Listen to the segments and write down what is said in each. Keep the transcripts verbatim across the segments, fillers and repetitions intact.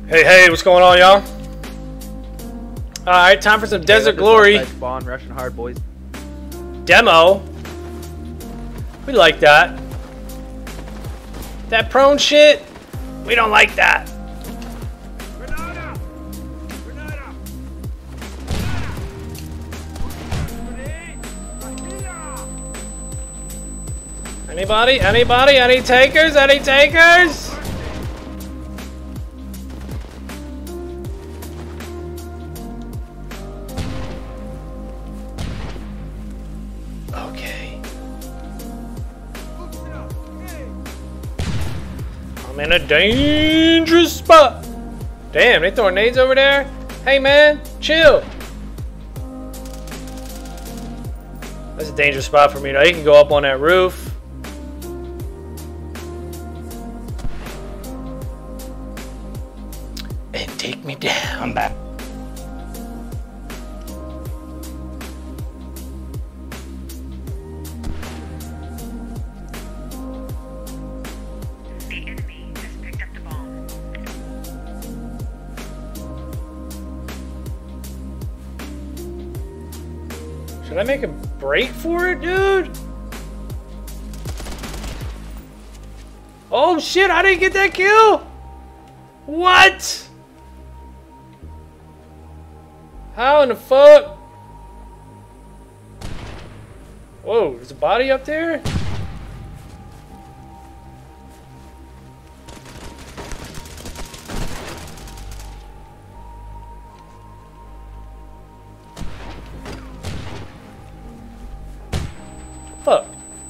Hey, hey, what's going on, y'all? Alright, time for some Desert Glory. Spawn, Russian hard, boys. Demo. We like that. That prone shit, we don't like that. Granada! Granada! Anybody? Anybody? Any takers? Any takers? Okay. I'm in a dangerous spot. Damn, they throwing nades over there? Hey man, chill. That's a dangerous spot for me though. He can go up on that roof. And take me down. I'm back. The enemy has picked up the bomb. Should I make a break for it, dude? Oh shit, I didn't get that kill! What? How in the fuck? Whoa, there's a body up there? Fuck.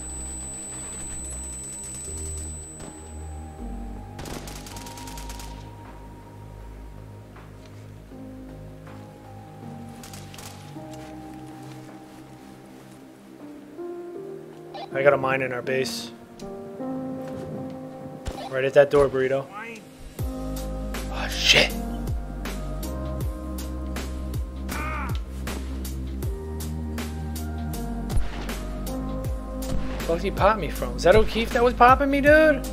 I got a mine in our base. Right at that door, Burrito. Oh shit. What did he pop me from? Is that O'Keefe that was popping me, dude?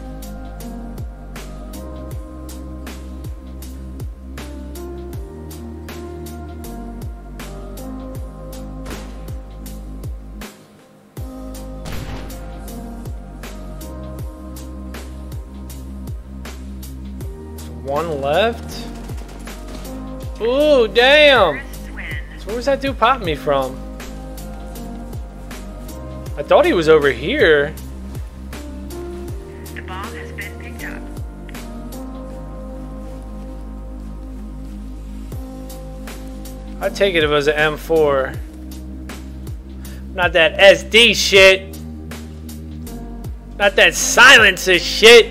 One left. Ooh, damn. So where was that dude popping me from? I thought he was over here. The bomb has been picked up. I'd take it if it was an M four. Not that S D shit. Not that silencer shit.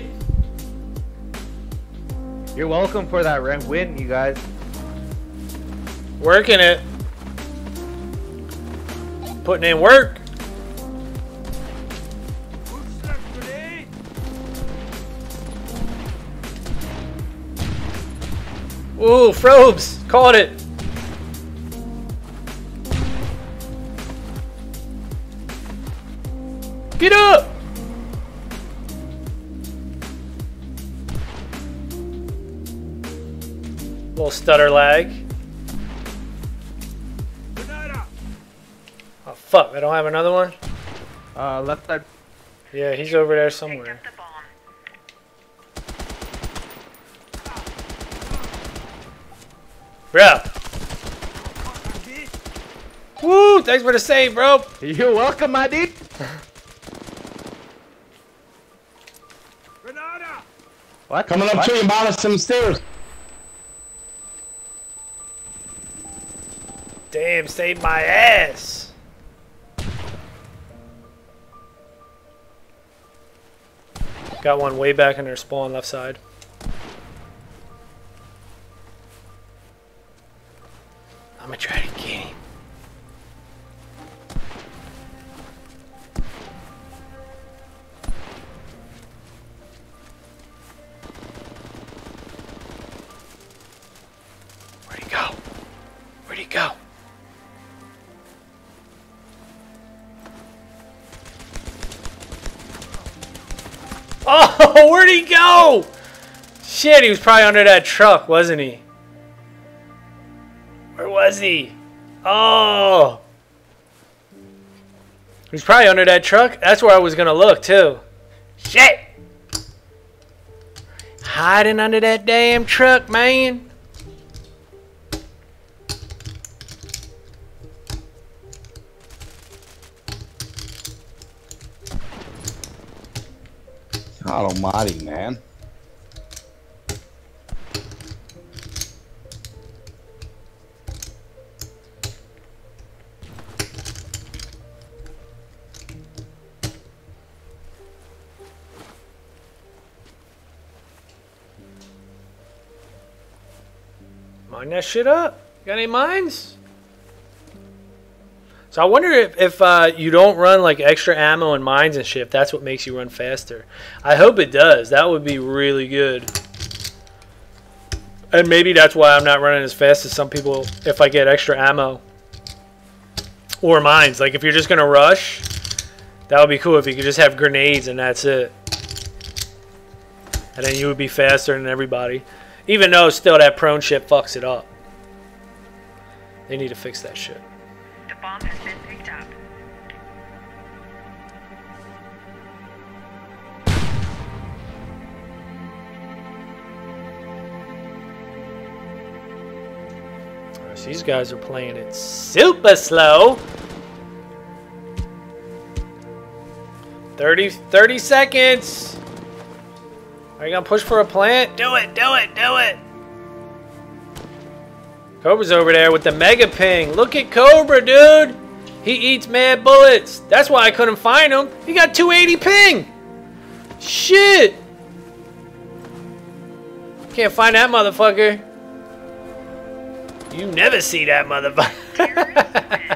You're welcome for that rank win, you guys. Working it. Putting in work. Ooh, Frobes! Caught it! Get up! Little stutter lag. Oh fuck, I don't have another one? Uh, left side. Yeah, he's over there Picked somewhere. up the bomb. Bro! Woo! Thanks for the save, bro! You're welcome, my dude. Granada! What? Coming up What? to you, bottom some stairs. Damn, saved my ass! Got one way back in their spawn left side. I'm gonna try to get him. Where'd he go? Where'd he go? Oh, where'd he go? Shit, he was probably under that truck, wasn't he? Where was he? Oh. He was probably under that truck. That's where I was going to look, too. Shit. Hiding under that damn truck, man. God almighty, man. Mine that shit up. Got any mines? So I wonder if, if uh, you don't run like extra ammo and mines and shit, if that's what makes you run faster. I hope it does. That would be really good. And maybe that's why I'm not running as fast as some people if I get extra ammo. Or mines. Like if you're just going to rush, that would be cool if you could just have grenades and that's it. And then you would be faster than everybody. Even though still that prone shit fucks it up. They need to fix that shit. The bomb has been picked up. Gosh, these guys are playing it super slow. thirty, thirty seconds. Are you gonna push for a plant? Do it, do it, do it. Cobra's over there with the mega ping. Look at Cobra, dude. He eats mad bullets. That's why I couldn't find him. He got two eighty ping. Shit. Can't find that motherfucker. You never see that motherfucker.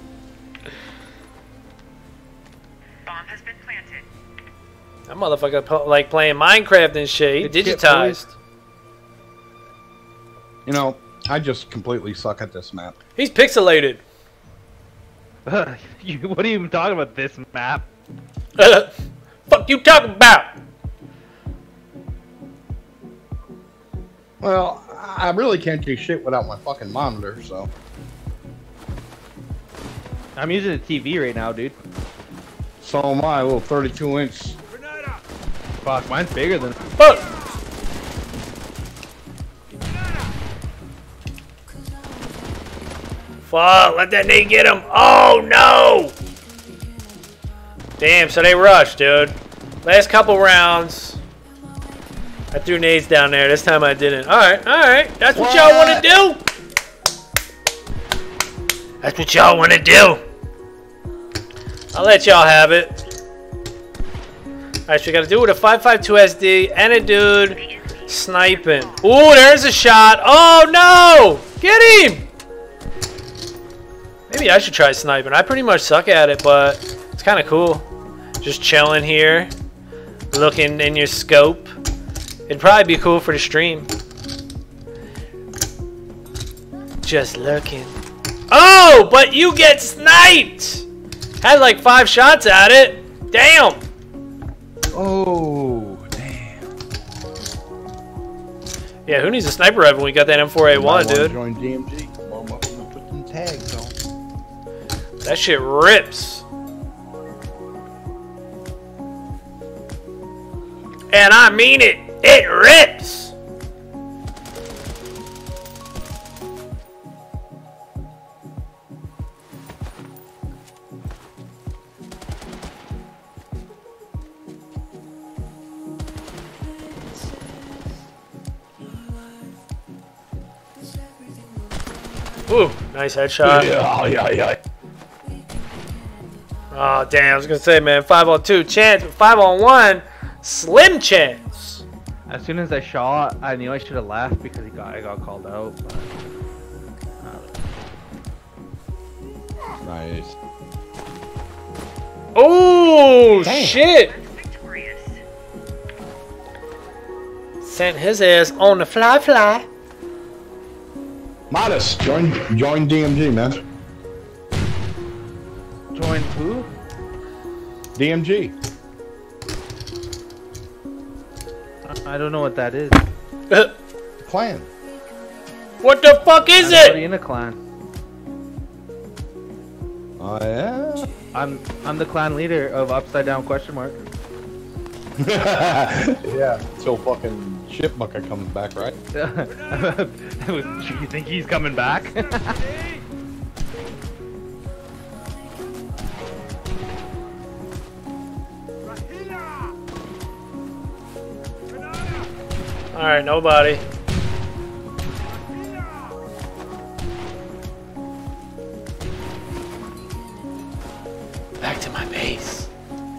That motherfucker po- like playing Minecraft and shit. He digitized. You know, I just completely suck at this map. He's pixelated. you, what are you even talking about this map? Fuck you talking about? Well, I really can't do shit without my fucking monitor, so. I'm using a T V right now, dude. So am I, a little thirty-two inch. Fuck, mine's bigger than. Fuck! Fuck, let that nade get him. Oh no! Damn, so they rushed, dude. Last couple rounds. I threw nades down there. This time I didn't. Alright, alright. That's what, what? y'all want to do? That's what y'all want to do. I'll let y'all have it. Alright, so we gotta do it with a five five two S D and a dude sniping. Ooh, there's a shot. Oh no! Get him! Maybe I should try sniping. I pretty much suck at it, but it's kind of cool. Just chilling here, looking in your scope. It'd probably be cool for the stream. Just looking. Oh, but you get sniped! Had like five shots at it. Damn! Oh, damn. Yeah, who needs a sniper rifle when we got that M four A one, dude? Join D M G. Warm up and put some tags on. That shit rips. And I mean it. It rips. Ooh, nice headshot. Yeah, yeah, yeah. Oh, damn. I was going to say, man, five on two chance, but five on one, slim chance. As soon as I shot, I knew I should have laughed because he got, I got called out. But, uh, Nice. Oh, Damn. shit. Victorious. Sent his ass on the fly fly. Modest, join join D M G, man. join who? D M G. I, I don't know what that is. Clan. What the fuck is I'm already it? in a clan. Oh yeah. I'm I'm the clan leader of Upside Down question mark. Yeah. Till fucking Shipmucker comes back, right? You think he's coming back? All right, nobody. Back to my base.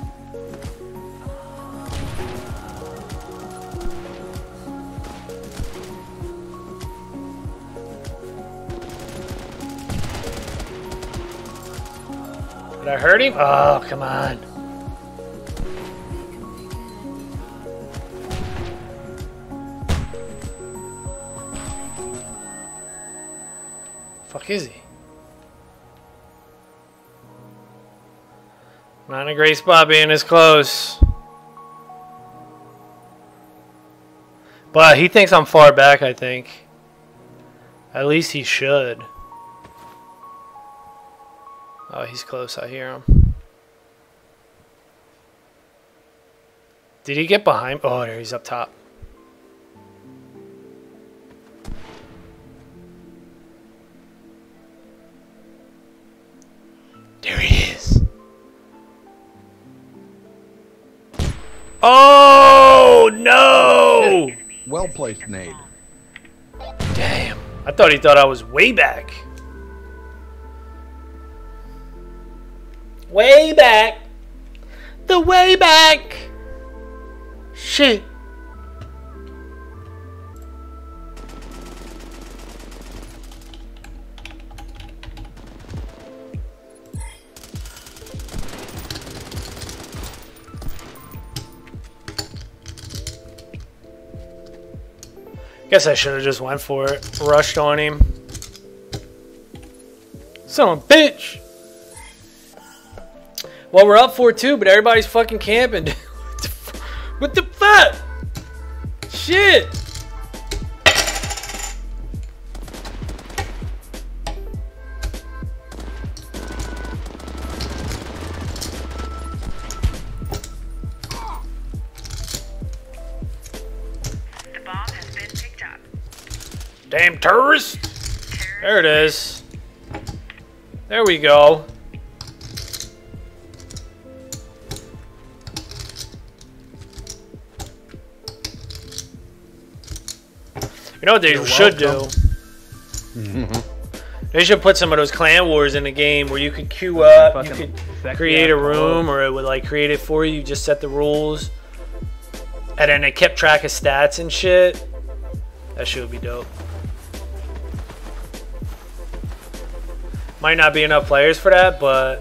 Did I hurt him? Oh, come on. Fuck is he? Not in a great spot being this close. But he thinks I'm far back, I think. At least he should. Oh, he's close. I hear him. Did he get behind? Oh, there he's up top. There he is. Oh, no! Well placed nade. Damn. I thought he thought I was way back. Way back. The way back. Shit. Guess I should have just went for it. Rushed on him. Son of a bitch. Well, we're up four two, but everybody's fucking camping. What the fuck? Shit. The bomb has been picked up. Damn tourist. There it is. There we go. You know what they You're should welcome. do? They should put some of those clan wars in the game where you could queue up, you Fucking could sexy create a ass room, clothes. or it would like create it for you. You just set the rules, and then it kept track of stats and shit. That shit would be dope. Might not be enough players for that, but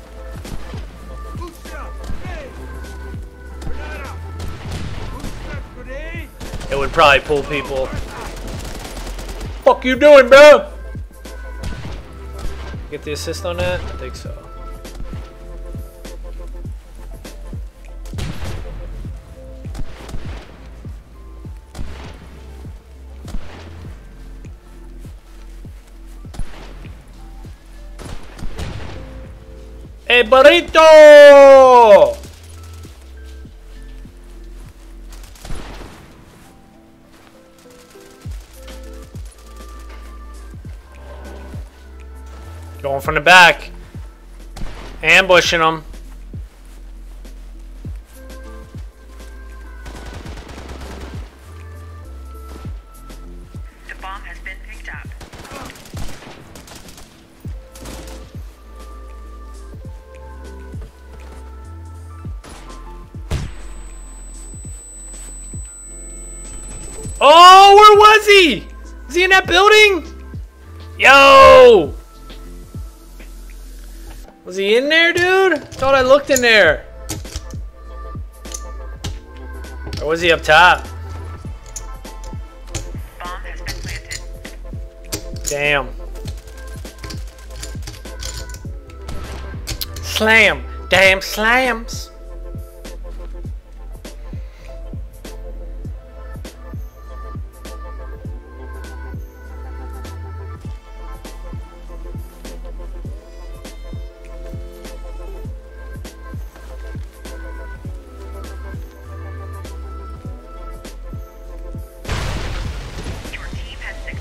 it would probably pull people. Fuck you doing, bro? Get the assist on that? I think so. Hey, burrito! Going from the back. Ambushing them. The bomb has been picked up. Oh, where was he? Is he in that building? Yo! Was he in there, dude? Thought I looked in there. Or was he up top? Bomb has been planted. Damn. Slam. Damn slams.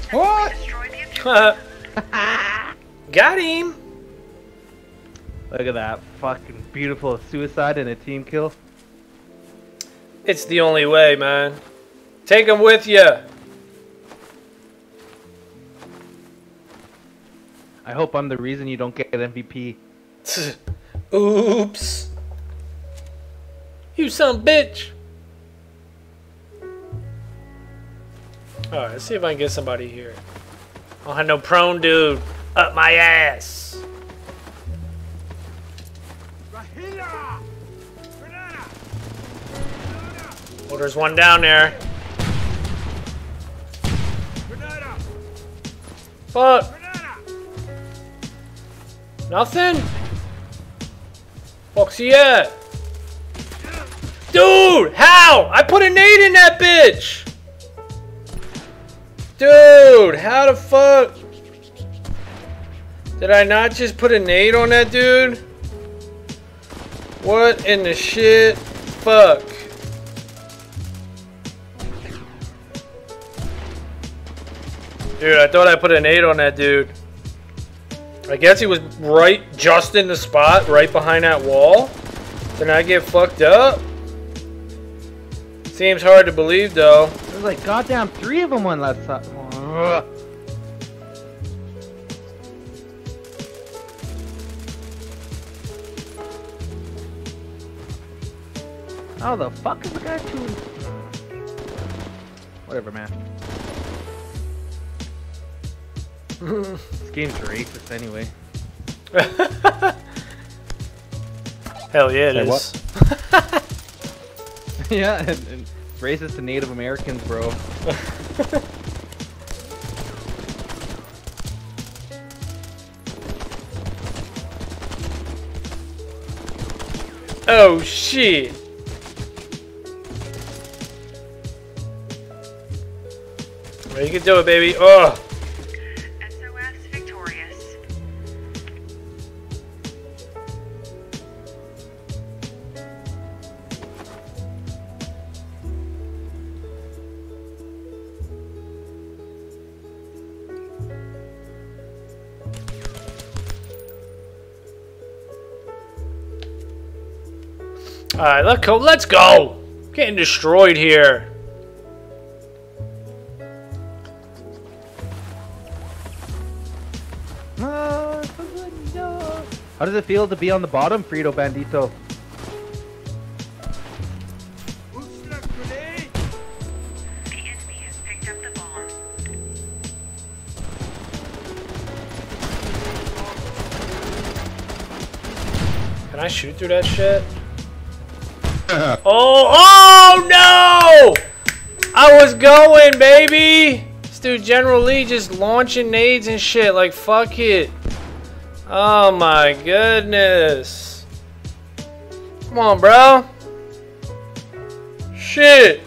What? Destroy the objective. Got him. Look at that fucking beautiful suicide and a team kill. It's the only way, man. Take him with you. I hope I'm the reason you don't get an M V P. Oops. You son bitch. Alright, let's see if I can get somebody here. I don't have no prone dude up my ass. Rahila! Granada! Oh, there's one down there. Granada! Fuck. Granada! Nothing? Fuck's he at? Dude, how? I put a nade in that bitch. Dude, how the fuck? Did I not just put a nade on that dude? What in the shit? Fuck. Dude, I thought I put a nade on that dude. I guess he was right just in the spot, right behind that wall. Then I get fucked up. Seems hard to believe though. There's like goddamn three of them on last side. Ugh. How the fuck is the guy shooting? Whatever, man. This game's racist anyway. Hell yeah, it Say is. what? Yeah, and, and racist to Native Americans, bro. Oh shit. Well, you can do it, baby. Oh. S O S victorious. All right, let's go. Let's go. Getting destroyed here. How does it feel to be on the bottom, Frito Bandito? Usla grenade! The enemy has picked up the bomb. Can I shoot through that shit? oh, oh no! I was going, baby. This dude, General Lee, just launching nades and shit. Like, fuck it. Oh my goodness. Come on, bro. Shit.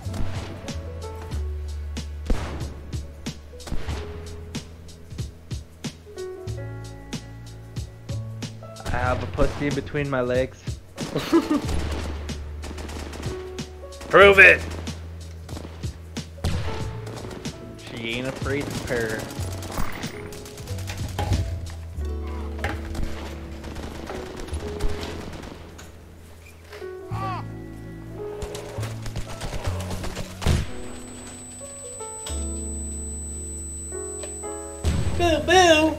I have a pussy in between my legs. Prove it. She ain't afraid to purr. Boo boo.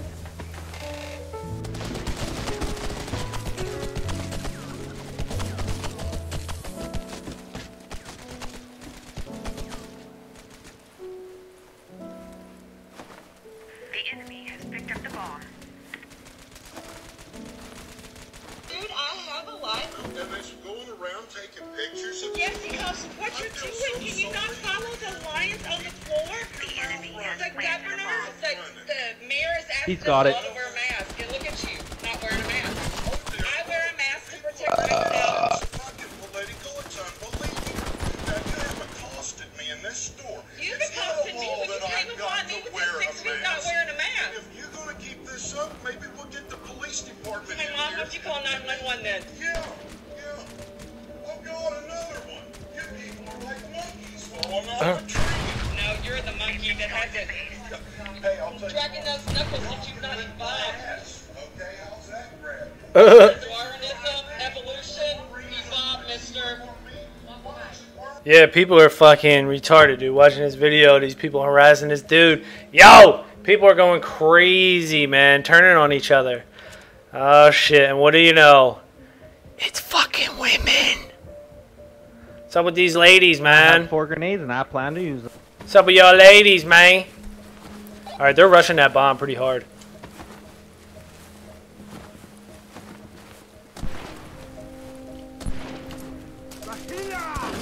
The enemy has picked up the bomb. Dude, I have a life. And they're going around taking pictures of Yes, because what you're doing, can you not follow the lines on the floor? The enemy has The planted a governor, bomb. the, the mayor is asking He's got us it. all to wear a mask. And look at you, not wearing a mask. I wear a mask to protect myself. not get political. It's unbelievable. Now, you have accosted me in this store. You It's not accosted a me law when you that came I've upon got me to within wear six a feet not mask. wearing a mask. If you're going to keep this up, maybe we'll get the police department Hey, in Mom, here. why don't you call nine one one then? Yeah, yeah. Oh, God, another one. You people are like monkeys falling off a tree. No, you're the monkey that has it. Hey, I'll tell you. Dragging those knuckles that you've not evolved. Yes. Okay, how's that grab? Darwinism, evolution, evolve, mister. Yeah, people are fucking retarded, dude. Watching this video, these people harassing this dude. Yo! People are going crazy, man. Turning on each other. Oh, shit. And what do you know? It's fucking women. What's up with these ladies, I man? had four grenades and I plan to use them. What's up with y'all ladies, man? Alright, they're rushing that bomb pretty hard. Rahila!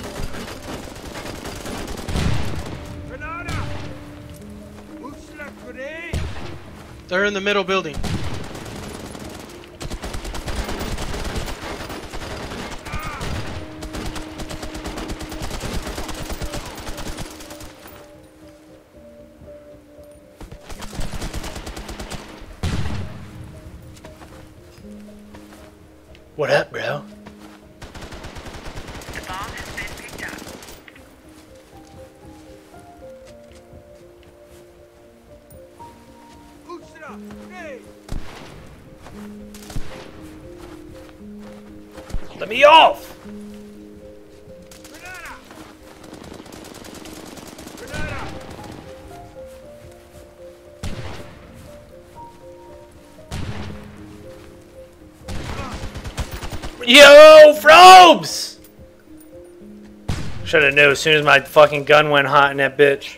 Grenada! Ushla grenade! They're in the middle building. What up, bro? The bomb has been picked up. Ushla grenade! Let me off! Grenada! Grenada! Yo, Frobes! Should have knew as soon as my fucking gun went hot in that bitch.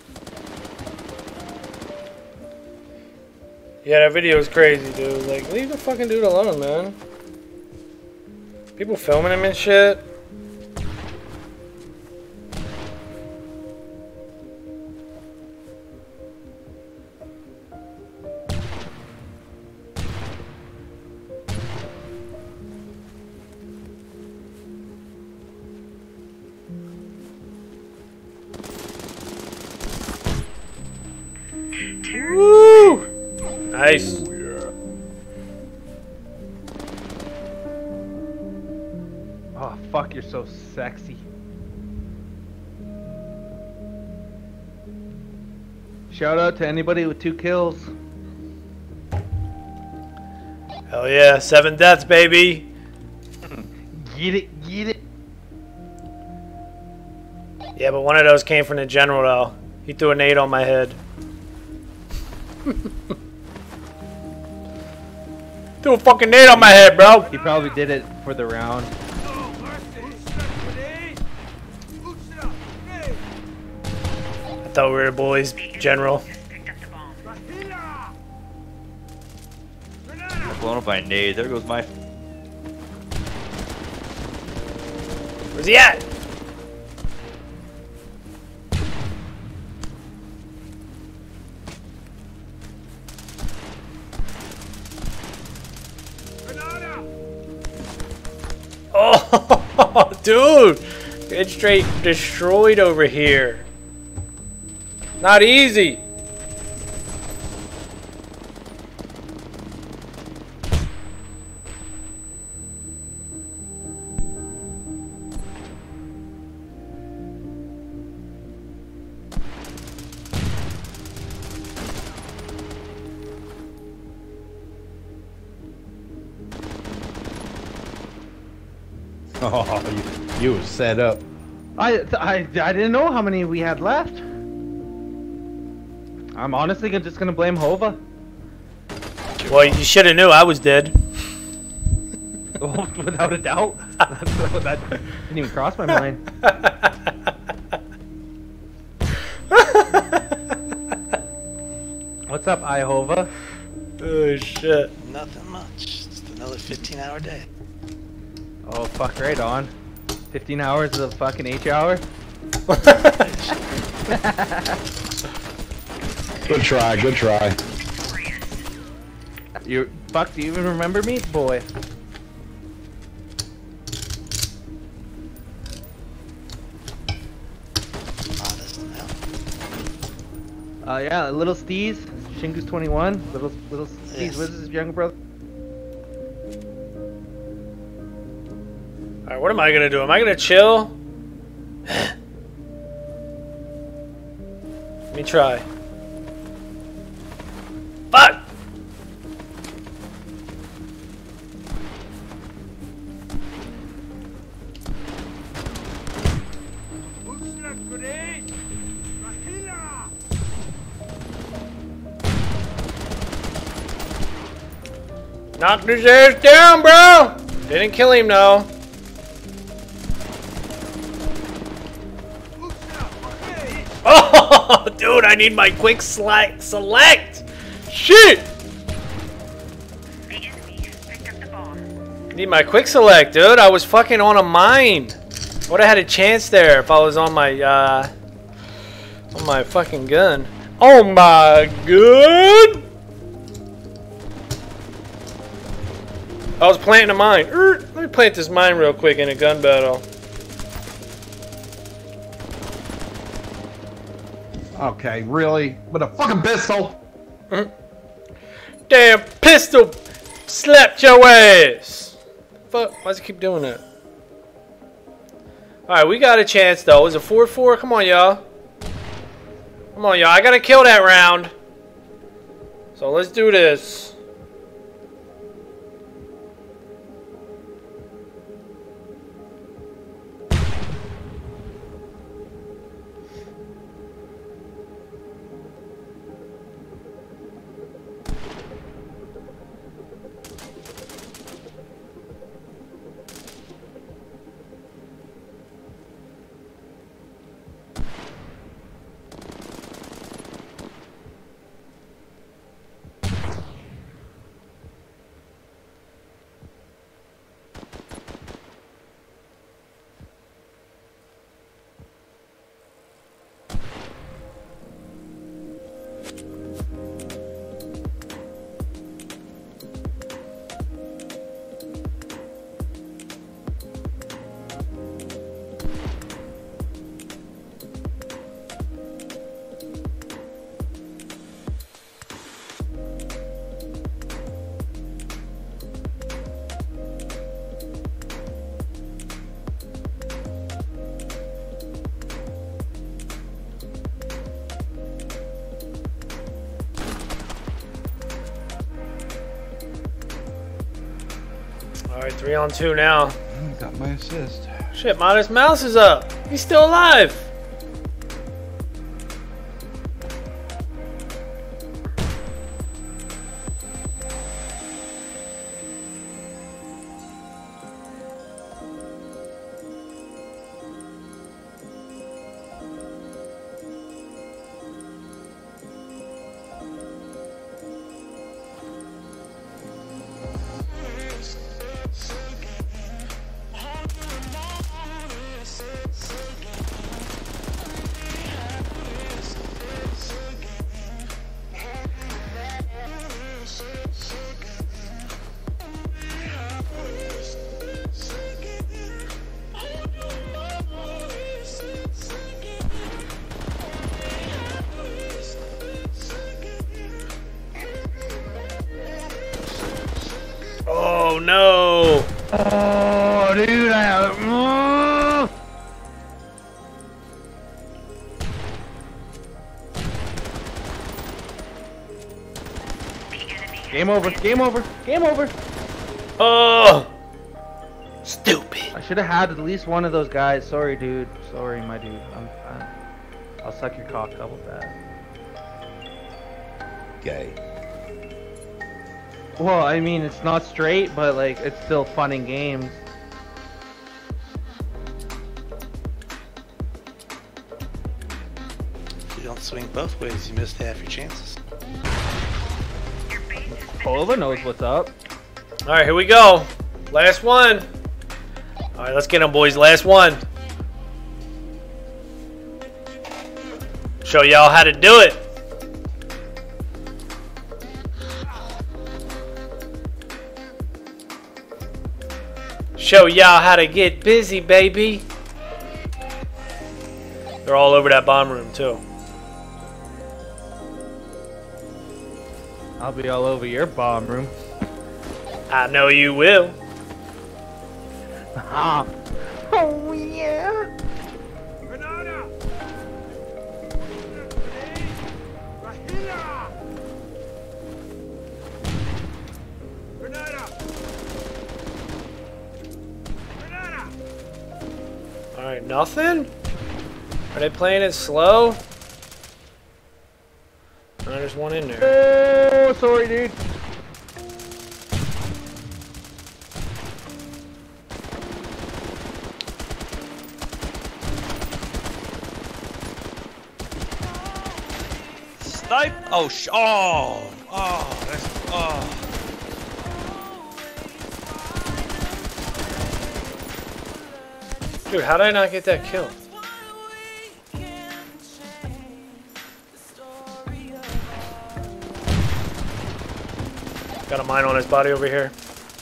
Yeah, that video was crazy, dude. Like, leave the fucking dude alone, man. People filming him and shit. Woo! Nice. Oh, fuck, you're so sexy. Shout out to anybody with two kills. Hell yeah, seven deaths, baby. Get it, get it. Yeah, but one of those came from the general, though. He threw a nade on my head. Threw a fucking nade on my head, bro. He probably did it for the round. No mercy! Ushla grenade! Ushla grenade! I thought we were the boys, general. Has picked up the bomb. Rahila! Grenada! Blown up by a nade. There goes my. Where's he at? Grenada! Oh, dude. It's straight destroyed over here. Not easy. Oh, you, you was set up. I, I, I didn't know how many we had left. I'm honestly gonna- just gonna blame Hova. Well, you should have knew I was dead. Oh, without a doubt. That's, that didn't even cross my mind. What's up, iHova? Oh, shit. Nothing much. Just another fifteen hour day. Oh, fuck, right on. fifteen hours of fucking H hour? Good try, good try. You fuck, do you even remember me? Boy. Honest now. Uh, yeah, little Steez, Shingus twenty-one, little little Steez, Yes. what is his younger brother? Alright, what am I gonna do? Am I gonna chill? Let me try. Fuck! Uçnak grenade! Rahila! Knocked his ass down, bro! Didn't kill him, though. Oh, dude, I need my quick select. Select! Shit! The enemy has picked up the bomb. Need my quick select, dude. I was fucking on a mine. Would have had a chance there if I was on my, uh... on my fucking gun. Oh my god! I was planting a mine. Er, let me plant this mine real quick in a gun battle. Okay, really? With a fucking pistol? Damn pistol slapped your ass. Fuck, why does it keep doing that? Alright, we got a chance though. Is it four four? Come on, y'all. Come on, y'all. I gotta kill that round. So let's do this. Alright, three on two now. I got my assist. Shit, Modest Mouse is up. He's still alive. Oh no! Oh, dude, I have. Mm. Game over. Game over. Game over. Oh! Stupid. I should have had at least one of those guys. Sorry, dude. Sorry, my dude. I'm. I'm I'll suck your cock up with that. Gay. Well, I mean, it's not straight, but like, it's still fun in games. If you don't swing both ways, you missed half your chances. Pova knows what's up. Alright, here we go. Last one. Alright, let's get him, boys. Last one. Show y'all how to do it. Show y'all how to get busy, baby. They're all over that bomb room, too. I'll be all over your bomb room. I know you will. Ah. Oh yeah. Granada! Uçnak grenade! Rahila! Nothing? Are they playing it slow? Oh, there's one in there. Oh, sorry, dude. Snipe! Oh, sh oh, oh, that's, oh. Dude, how did I not get that kill? Got a mine on his body over here.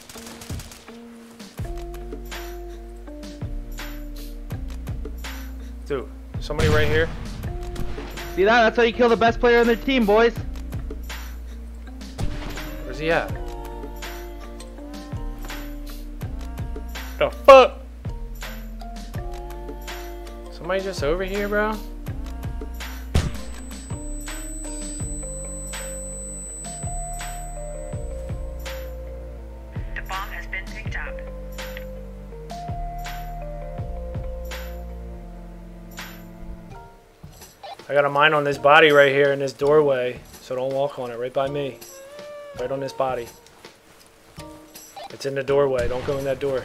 Dude, somebody right here. See that? That's how you kill the best player on their team, boys. Where's he at? The fuck? Somebody just over here, bro? The bomb has been picked up. I got a mine on this body right here in this doorway, so don't walk on it. Right by me. Right on this body. It's in the doorway. Don't go in that door.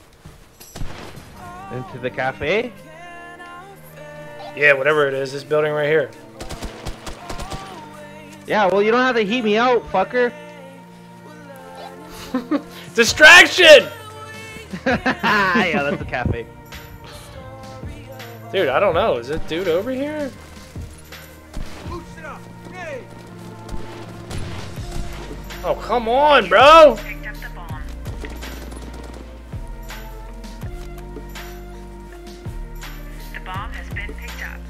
Into the cafe? Yeah, whatever it is. This building right here. Yeah, well, you don't have to heat me out, fucker. Distraction! Yeah, that's the cafe. Dude, I don't know. Is it dude over here? Oh, come on, bro! Picked up the bomb. The bomb has been picked up.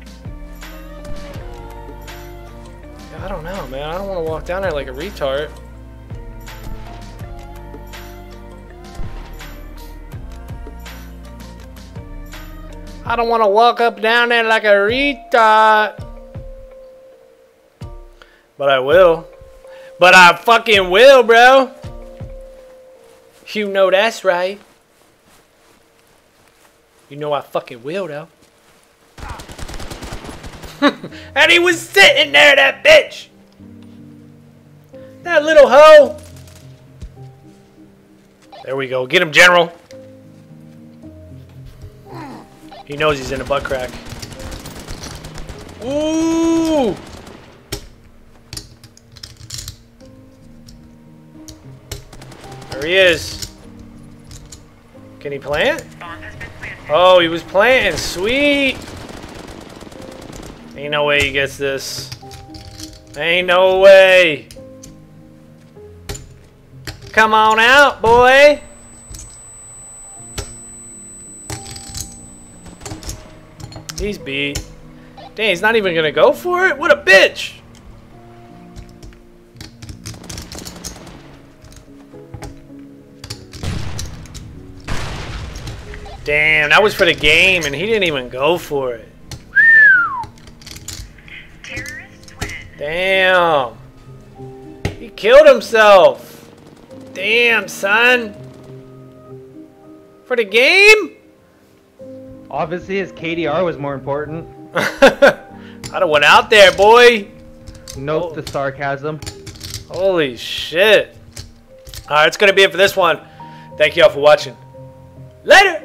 I don't know, man. I don't want to walk down there like a retard. I don't want to walk up down there like a retard. But I will. But I fucking will, bro. You know that's right. You know I fucking will, though. And he was sitting there, that bitch. That little hoe. There we go. Get him, General. He knows he's in a butt crack. Ooh. There he is. Can he plant? Bomb has been planted. Oh, he was planting. Sweet. Ain't no way he gets this. Ain't no way. Come on out, boy. He's beat. Dang, he's not even gonna go for it? What a bitch. Damn, that was for the game, and he didn't even go for it. Terrorists win. Damn. He killed himself. Damn, son. For the game? Obviously, his K D R was more important. I'd have went out there, boy. Note Oh. the sarcasm. Holy shit. Alright, it's going to be it for this one. Thank you all for watching. Later.